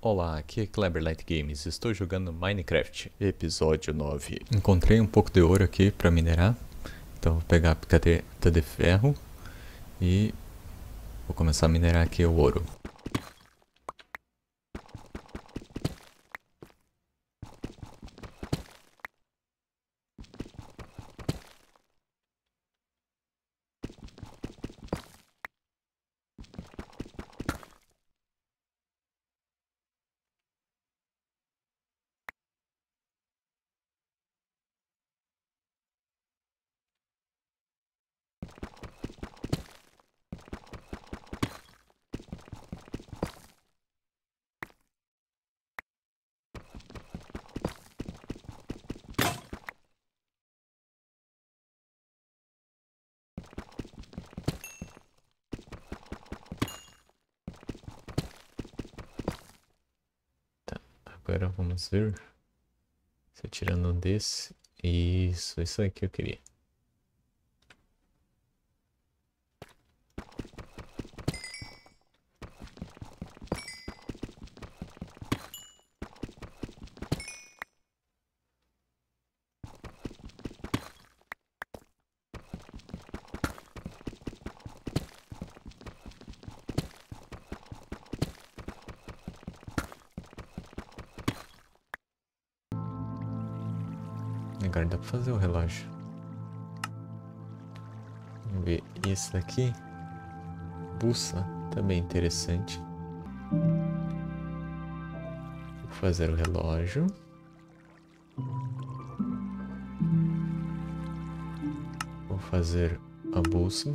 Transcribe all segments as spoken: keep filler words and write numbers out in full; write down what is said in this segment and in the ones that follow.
Olá, aqui é Cleberlight Games, estou jogando Minecraft, episódio nove. Encontrei um pouco de ouro aqui para minerar, então vou pegar a picareta de ferro e vou começar a minerar aqui o ouro. Agora vamos ver, se tirando um desse, isso, isso aí que eu queria. Agora dá pra fazer o relógio. Vamos ver esse daqui. Bússola, também interessante. Vou fazer o relógio. Vou fazer a bússola.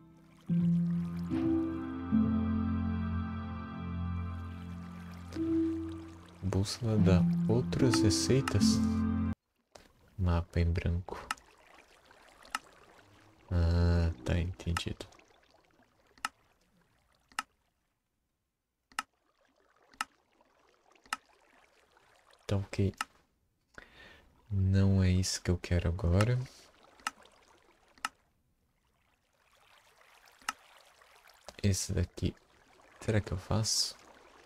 Bússola dá outras receitas. Mapa em branco. Ah, tá entendido. Então, ok. Não é isso que eu quero agora. Esse daqui. Será que eu faço?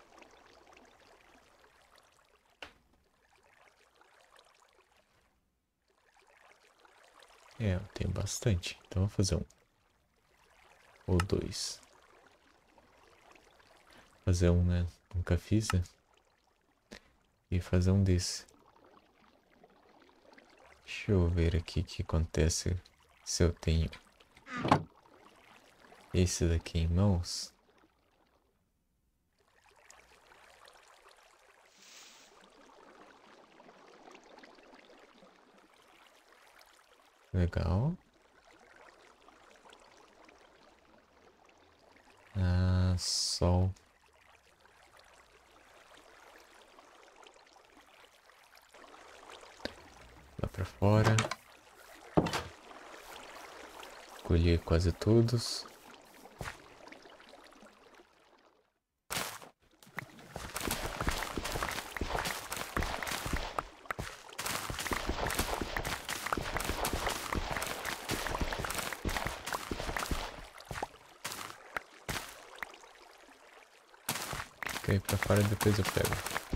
É, eu tenho bastante. Então, vou fazer um. Ou dois. Fazer um, né? Nunca fiz, né? E fazer um desse. Deixa eu ver aqui o que acontece se eu tenho esse daqui em mãos. Legal. Ah, sol. Lá pra fora. Colhi quase todos. Fica aí pra fora e depois eu pego.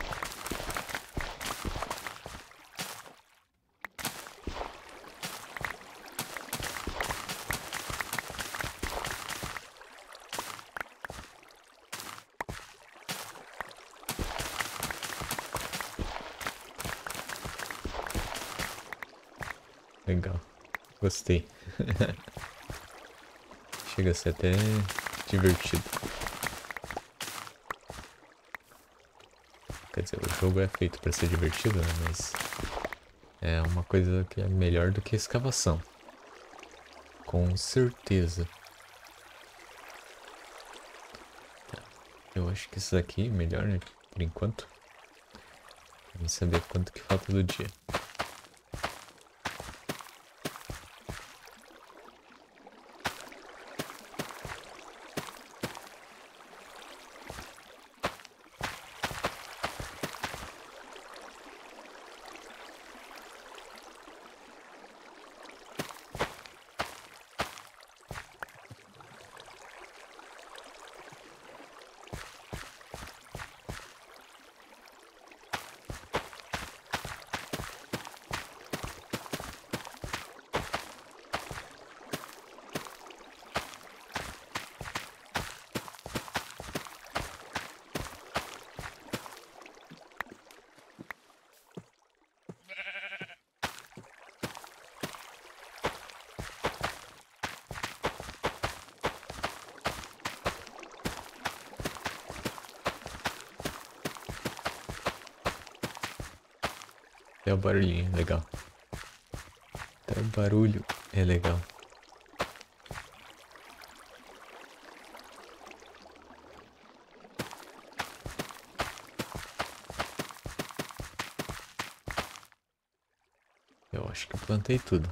Legal. Gostei. Chega a ser até divertido. Quer dizer, o jogo é feito para ser divertido, né? Mas é uma coisa que é melhor do que a escavação. Com certeza. Tá. Eu acho que isso daqui é melhor, né? Por enquanto. Vamos saber quanto que falta do dia. Até o barulhinho, legal. Até o barulho é legal. Eu acho que eu plantei tudo.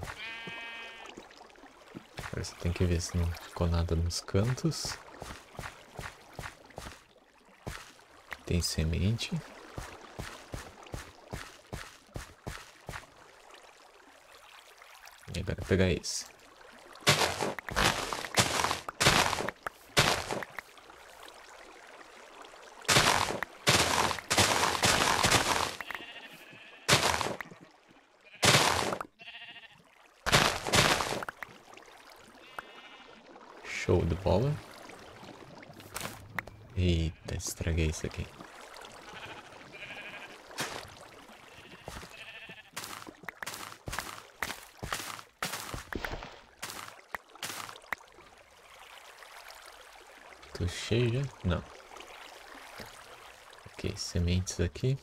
Agora você tem que ver se não ficou nada nos cantos. Tem semente. E agora pegar esse. Show de bola. Eita, estraguei isso aqui. Tô cheio já? Não. Ok, sementes aqui.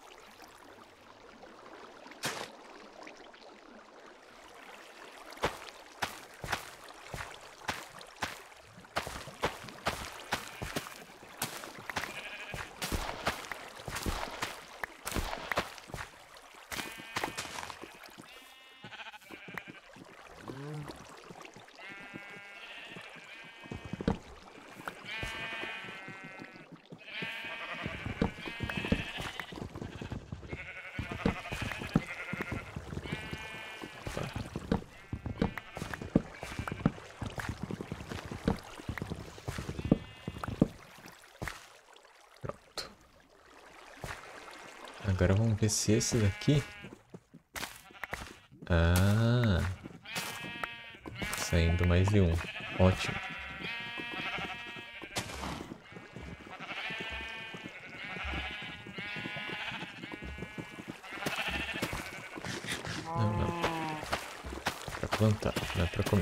Agora vamos ver se esse daqui... Ah... Saindo mais de um. Ótimo. Não, não. Pra plantar, não é pra comer.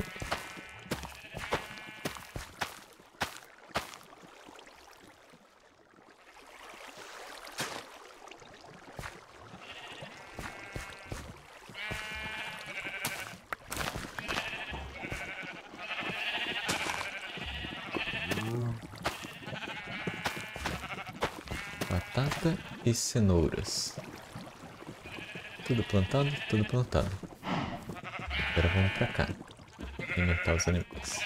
Batata e cenouras. Tudo plantado, tudo plantado. Agora vamos pra cá. Alimentar os animais.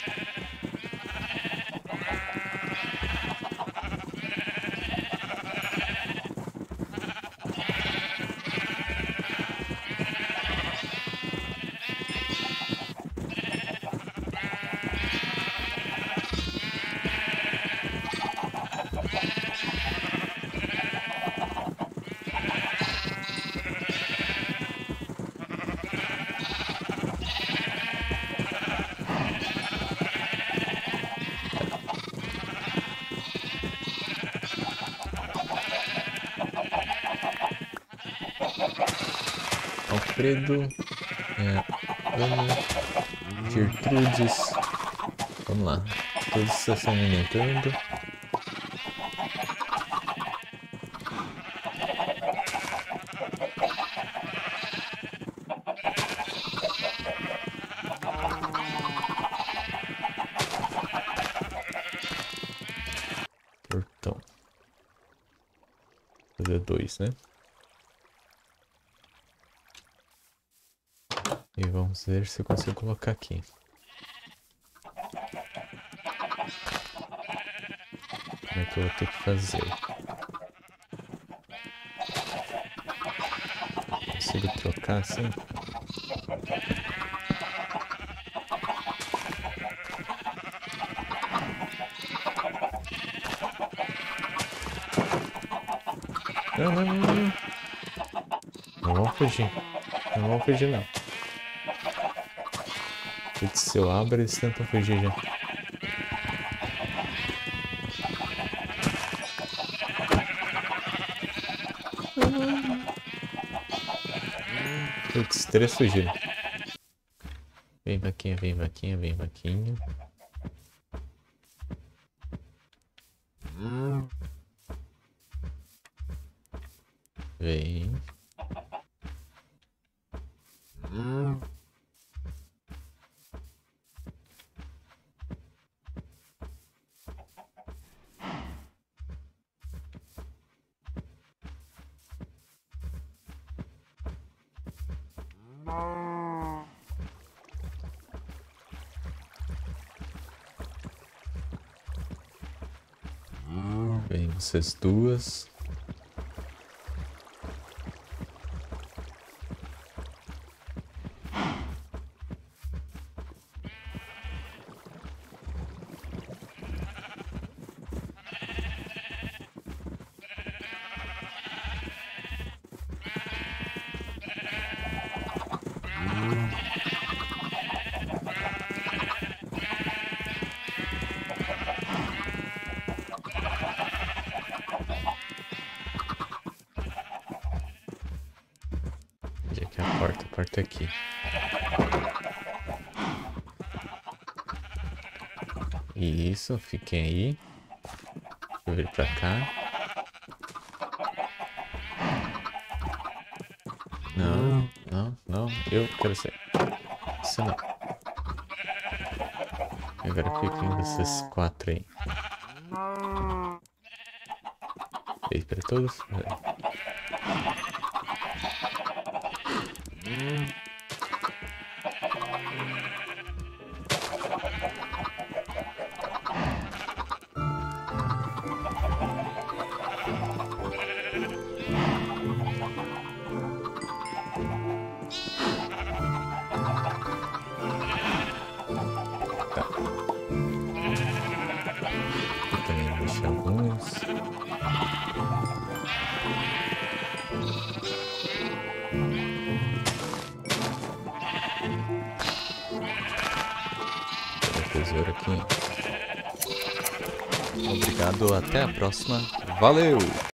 Alfredo, é, Ana, Gertrudes, vamos lá, todos estão se alimentando. Portão. Fazer dois, né? E vamos ver se eu consigo colocar aqui. Como é que eu vou ter que fazer? Consigo trocar assim? Não, não, não, não. Não vão fugir. Não vão fugir, não. Se eu abro, eles tentam fugir já. Putz, três fugiram. Vem vaquinha, vem vaquinha, vem vaquinha. Vem. Vem vocês duas. Onde é que é a porta? A porta é aqui. Isso, fiquem aí. Deixa eu vir pra cá. Não, não, não. Eu quero ser. Você não. Agora fiquem vocês quatro aí. Beijo pra todos. Também deixar alguns. Tesouro aqui. Obrigado, até a próxima. Valeu!